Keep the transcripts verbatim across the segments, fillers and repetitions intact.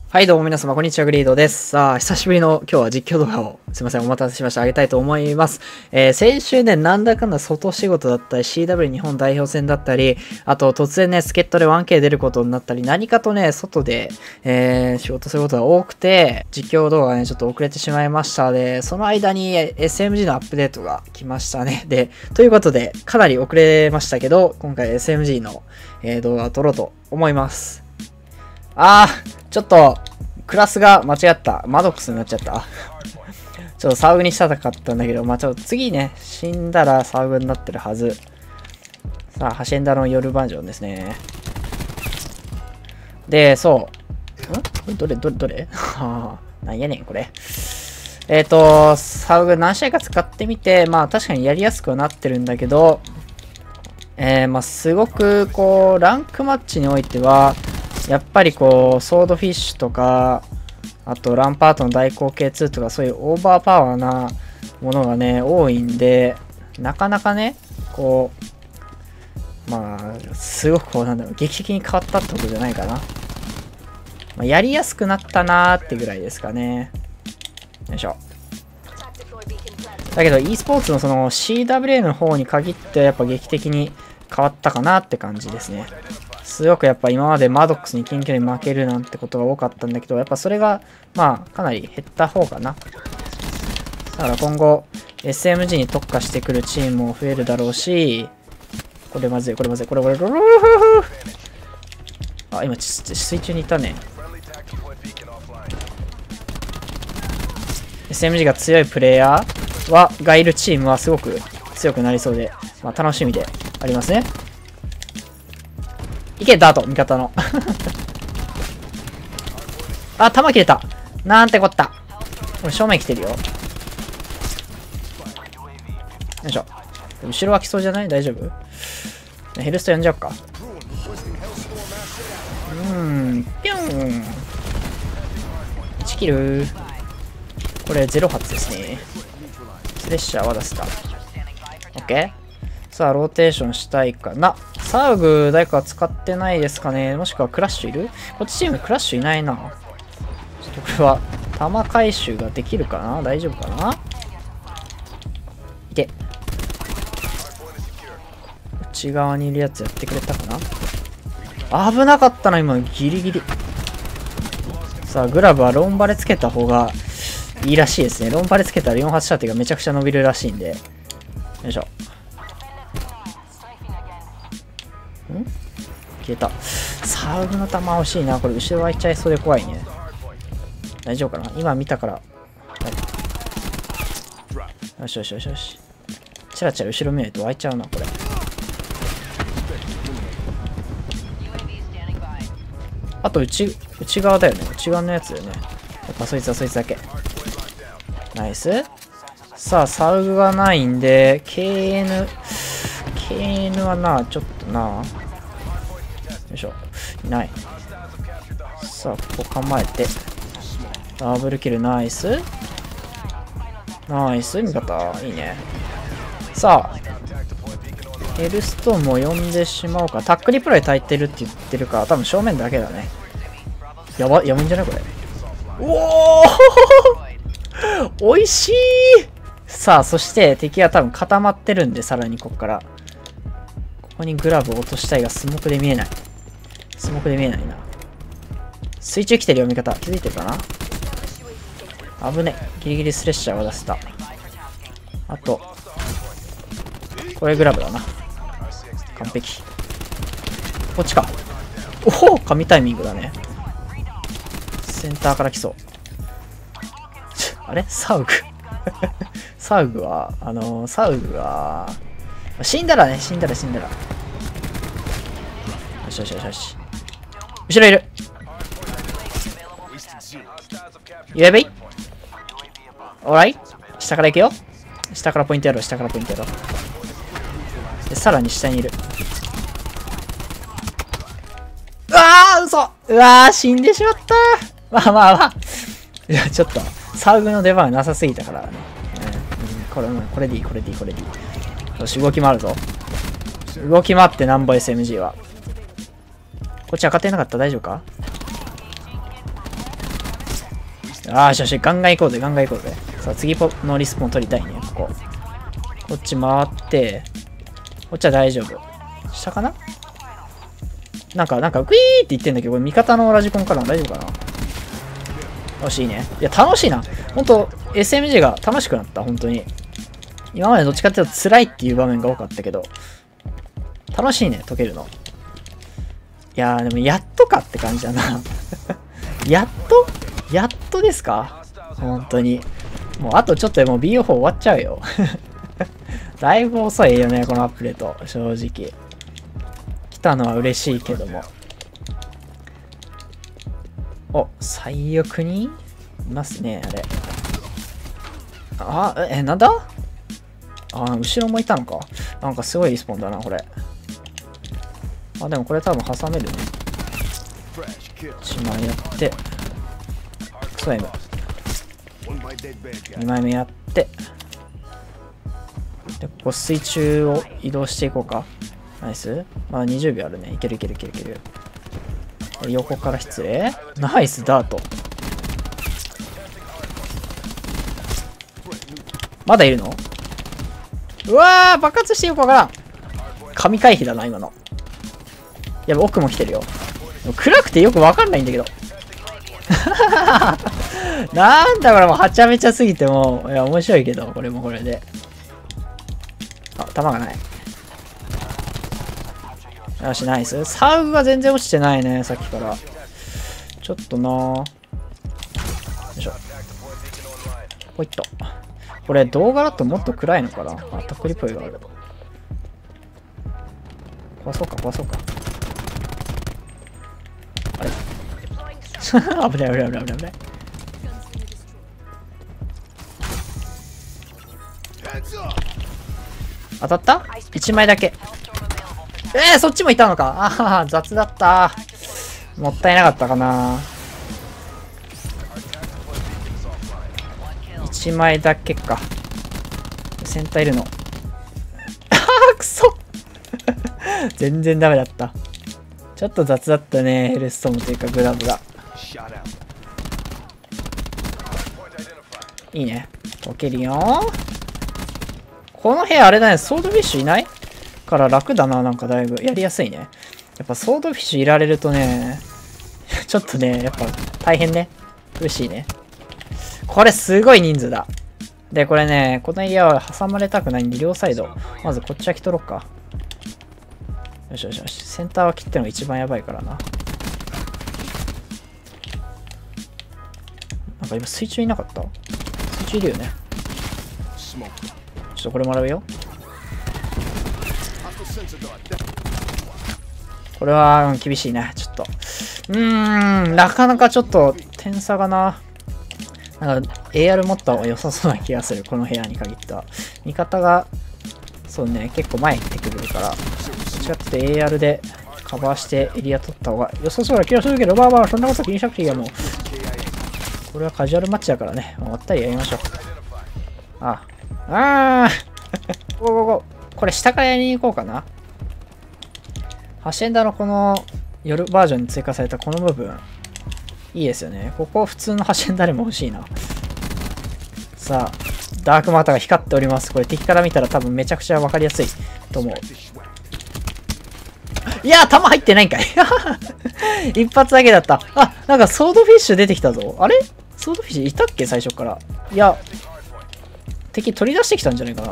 はい、どうも皆様、こんにちは、グリードです。さあ、久しぶりの今日は実況動画を、すいません、お待たせしました、あげたいと思います。えー、先週ね、なんだかんだ外仕事だったり、シーダブリュー 日本代表戦だったり、あと、突然ね、助っ人で ワンケー 出ることになったり、何かとね、外で、えー、仕事することが多くて、実況動画がね、ちょっと遅れてしまいましたで、その間に エスエムジー のアップデートが来ましたね。で、ということで、かなり遅れましたけど、今回 エスエムジー の、えー、動画を撮ろうと思います。あー、ちょっと、クラスが間違った。マドックスになっちゃった。ちょっとサウグにしたかったんだけど、まあ、ちょっと次ね、死んだらサウグになってるはず。さあ、ハシェンダの夜バージョンですね。で、そう。んどれどれどれはあ、なんやねん、これ。えっと、サウグ何試合か使ってみて、まあ確かにやりやすくはなってるんだけど、えー、まあすごくこう、ランクマッチにおいては、やっぱりこう、ソードフィッシュとか、あとランパートの大口径ツーとか、そういうオーバーパワーなものがね、多いんで、なかなかね、こう、まあ、すごくこう、なんだろう、劇的に変わったってことじゃないかな。まあ、やりやすくなったなーってぐらいですかね。よいしょ。だけど e スポーツのその シーダブリュー の方に限ってやっぱ劇的に変わったかなって感じですね。すごくやっぱ今までマドックスに近距離負けるなんてことが多かったんだけど、やっぱそれがまあかなり減った方かな。だから今後 エスエムジー に特化してくるチームも増えるだろうし、これまずい、これまずい、これこれ、あ、今水中にいたね。エスエムジー が強いプレイヤーはがいるチームはすごく強くなりそうで、まあ、楽しみでありますね。いけ、ダート、味方の。あ、弾切れた。なんてこった。これ正面来てるよ。よいしょ。後ろは来そうじゃない？大丈夫？ヘルスト呼んじゃおうか。うーん、ぴょん。いちキル。これゼロ発ですね。スレッシャーは出すか。オッケー。さあ、ローテーションしたいかな。サウグ誰か使ってないですかね。もしくはクラッシュいる？こっちチームクラッシュいないな。ちょっとこれは弾回収ができるかな？大丈夫かな？いけ。内側にいるやつやってくれたかな？危なかったな、今。ギリギリ。さあ、グラブはロンバレつけた方がいいらしいですね。ロンバレつけたらよん発射程がめちゃくちゃ伸びるらしいんで。よいしょ。ん？消えた。サウグの弾欲しいな。これ後ろ開いちゃいそうで怖いね。大丈夫かな？今見たから。はい、よしよしよしよし。チラチラ後ろ見ないと開いちゃうな、これ。あと内、内側だよね。内側のやつだよね。やっぱそいつはそいつだけ。ナイス。さあ、サウグがないんで、ケーエヌ、ケーエヌ はな、ちょっとな。よいしょ。いない。さあ、ここ構えて。ダブルキル、ナイス。ナイス、味方。いいね。さあ、ヘルストーンも呼んでしまおうか。タックリプライ焚いてるって言ってるから、多分正面だけだね。やば、やばいんじゃないこれ。おお美味しい。さあ、そして敵は多分固まってるんで、さらにここから。ここにグラブを落としたいが、スモークで見えない。スモークで見えないな。水中来てるよ、味方。気づいてるかな？危ね。ギリギリスレッシャーは出せた。あと、これグラブだな。完璧。こっちか。おお神タイミングだね。センターから来そう。あれサウグ。サウグは、あのー、サウグは、死んだらね、死んだら死んだら。よしよしよしよし。後ろいる。ユーエーブイ？ オーライ？下から行くよ。下からポイントやろう、下からポイントやろう。で、さらに下にいる。うわー、嘘！うわー、死んでしまった。まあまあまあ。いや、ちょっと、サウグの出番なさすぎたからね。うん、これ、これでいい、これでいい、これでいい。よし、動き回るぞ。動き回ってなんぼ エスエムジー は。こっち赤点なかった？大丈夫か？ ああ、しよし、ガンガン行こうぜ、ガンガン行こうぜ。さあ、次のリスポン取りたいね、ここ。こっち回って、こっちは大丈夫。下かななんか、なんか、グイーって言ってんだけど、これ味方のラジコンから大丈夫かな。よし、いいね。いや、楽しいな。ほんと、エスエムジー が楽しくなった、本当に。今までどっちかっていうと辛いっていう場面が多かったけど、楽しいね、解けるの。いやー、でもやっとかって感じだな。やっとやっとですか本当に。もうあとちょっとでもう ビーオーフォー 終わっちゃうよ。だいぶ遅いよね、このアップデート。正直。来たのは嬉しいけども。お、最悪にいますね、あれ。あ、え、なんだあ、後ろもいたのか。なんかすごいリスポンだな、これ。あ、でもこれ多分挟めるね。いちまいやって。クソ M。にまいめやって。で、ここ水中を移動していこうか。ナイス。まあにじゅうびょうあるね。いけるいけるいけるいける。横から失礼。ナイスダート。まだいるの？うわー、爆発してよくわからん。神回避だな、今の。やば、奥も来てるよ。暗くてよくわかんないんだけど。なんだこれ、もうはちゃめちゃすぎてもう、いや、面白いけど、これもこれで。あ、弾がない。よし、ナイス。サウグが全然落ちてないね、さっきから。ちょっとなぁ。よいしょ。ほいっと。これ動画だともっと暗いのかな。あ、タックリポイがある。壊そうか、壊そうか。あれ危ない危ない危ない危ない危ない。当たった ?いち 枚だけ。えー、そっちもいたのか。ああ、雑だった。もったいなかったかな。いちまいだけか。センターいるの。ああ、くそ全然ダメだった。ちょっと雑だったね、ヘルストームというかグラブが。いいね。解けるよ。この部屋あれだね、ソードフィッシュいないから楽だな、なんかだいぶ。やりやすいね。やっぱソードフィッシュいられるとね、ちょっとね、やっぱ大変ね。苦しいね。これすごい人数だ。で、これね、このエリアは挟まれたくないんで、両サイド。まずこっちは来とろっか。よしよしよし。センターは切ってるのが一番やばいからな。なんか今水中いなかった？水中いるよね。ちょっとこれもらうよ。これは厳しいね。ちょっと。うーん、なかなかちょっと点差がな。なんか エーアール 持った方が良さそうな気がする。この部屋に限っては。味方が、そうね、結構前に来てくれるから、どっちかっていうと エーアール でカバーしてエリア取った方が良さそうな気がするけど、まあまあ、そんなこと気にしなくていいや、もう。これはカジュアルマッチだからね。終わったりやりましょう。ああ。ああゴーゴーゴー。これ下からやりに行こうかな。ハシエンダのこの夜バージョンに追加されたこの部分。いいですよね。ここ普通のハシエンダでも欲しいな。さあ、ダークマターが光っております。これ敵から見たら多分めちゃくちゃわかりやすいと思う。いやー、弾入ってないんかい。一発だけだった。あ、なんかソードフィッシュ出てきたぞ。あれソードフィッシュいたっけ最初から。いや、敵取り出してきたんじゃないかな。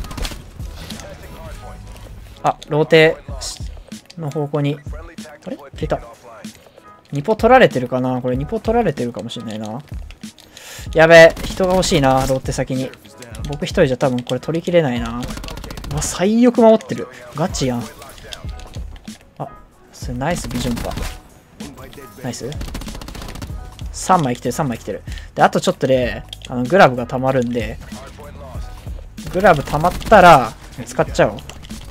あ、ローテの方向に。あれ消えた。にポ取られてるかなこれにポ取られてるかもしれないな。やべえ、人が欲しいな、ローテ先に。僕一人じゃ多分これ取りきれないな。うわ、最悪守ってる。ガチやん。あ、それナイスビジョンパ。ナイス ?さん 枚来てる、さんまい来てる。で、あとちょっとで、あの、グラブが溜まるんで、グラブ溜まったら、使っちゃおう。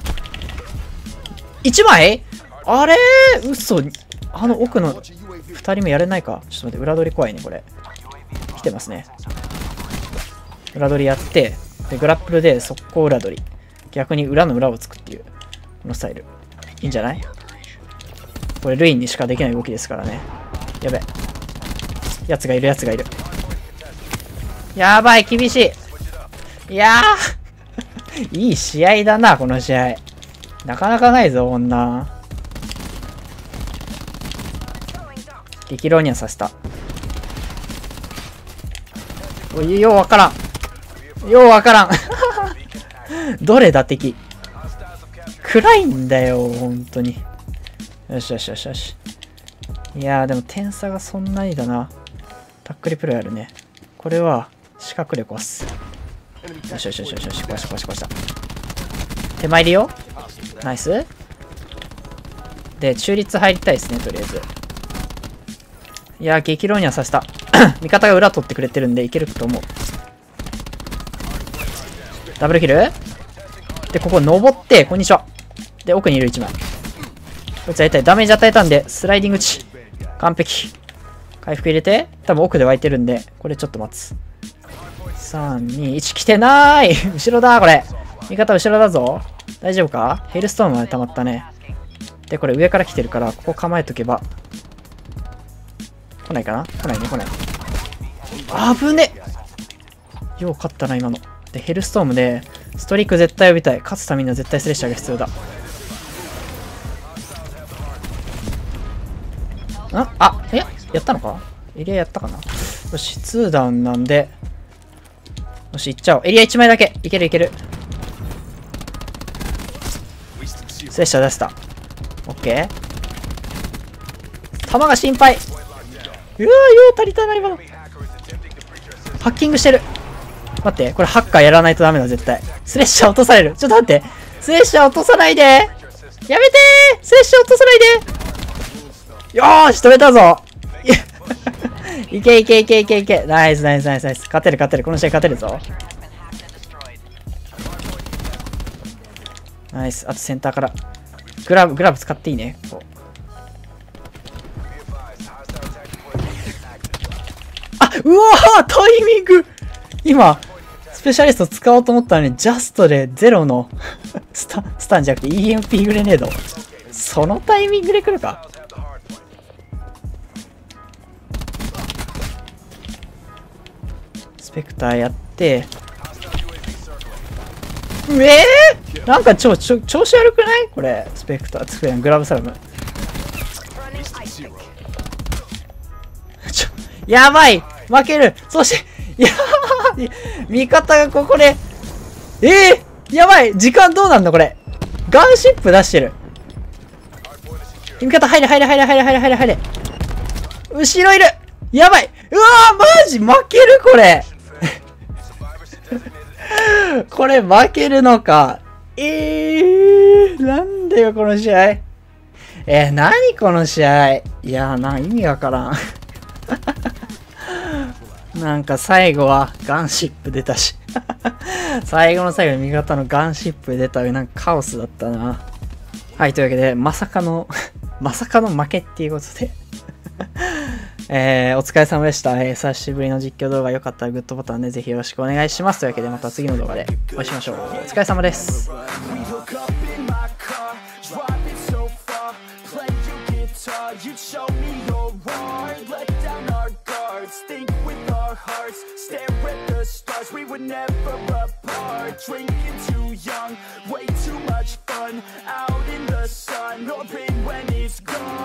いちまいあれー嘘。あの奥のふたりめやれないか。ちょっと待って、裏取り怖いね、これ。来てますね。裏取りやって、で、グラップルで速攻裏取り。逆に裏の裏をつくっていう、このスタイル。いいんじゃない？これ、ルインにしかできない動きですからね。やべ。やつがいる、やつがいる。 やばい、厳しい。いやーいい試合だな、この試合。なかなかないぞ、こんな。激浪にはさせた。おい、ようわからん。ようわからん。どれだ、敵。暗いんだよ、ほんとに。よしよしよしよし。いやー、でも点差がそんなにだな。タックリプロやるね。これは、四角で壊す。よしよしよしよしよし、壊した壊した壊した。手前入りよ。ナイス。で、中立入りたいですね、とりあえず。いやー、激浪にはさせた。味方が裏取ってくれてるんで、いけると思う。ダブルキルで、ここ登って、こんにちは。で、奥にいるいちまい。こいつやりたい。ダメージ与えたんで、スライディング値。完璧。回復入れて、多分奥で湧いてるんで、これちょっと待つ。さん、に、いち、来てなーい後ろだ、これ。味方後ろだぞ。大丈夫か？ヘイルストームまで溜まったね。で、これ上から来てるから、ここ構えとけば。来ないかな？来ないね、来ない。あぶね！よう勝ったな、今の。で、ヘルストームで、ストリーク絶対呼びたい。勝つためには絶対スレッシャーが必要だ。んあ、えやったのか？エリアやったかな？よし、にダウンなんで。よし、行っちゃおう。エリアいちまいだけ。いけるいける。スレッシャー出した。オッケー。弾が心配。うわー、よう足りたな、今の。ハッキングしてる。待って、これハッカーやらないとダメだ、絶対。スレッシャー落とされる。ちょっと待って。スレッシャー落とさないで。やめてー。スレッシャー落とさないで。よーし、止めたぞ。いけいけいけいけいけ。ナイスナイスナイスナイス。勝てる勝てる。この試合勝てるぞ。ナイス。あとセンターから。グラブ、グラブ使っていいね。こうあ、うわータイミング今、スペシャリスト使おうと思ったのに、ジャストでゼロのスタ、スタンじゃなくて イーエムピー グレネード。そのタイミングで来るか。スペクターやって、うえー、なんかちょ、ちょ、調子悪くないこれ、スペクター、スペグラブサラム。ちょ、やばい負けるそして、いや味方がここで、えー、やばい時間どうなんだこれ。ガンシップ出してる。味方入れ入れ入れ入れ入れ入れ入れ。後ろいるやばいうわーマジ負けるこれこれ負けるのか。えー、なんだよこの試合。えー、何この試合。いやーな、意味わからん。なんか最後はガンシップ出たし。最後の最後に味方のガンシップ出た。なんかカオスだったな。はい、というわけで、まさかの、まさかの負けっていうことで。えー、お疲れ様でした。えー、久しぶりの実況動画良かったらグッドボタンでぜひよろしくお願いします。というわけでまた次の動画でお会いしましょう。お疲れ様です。We were never apart, drinking too young, way too much fun, out in the sun, hoping when it's gone.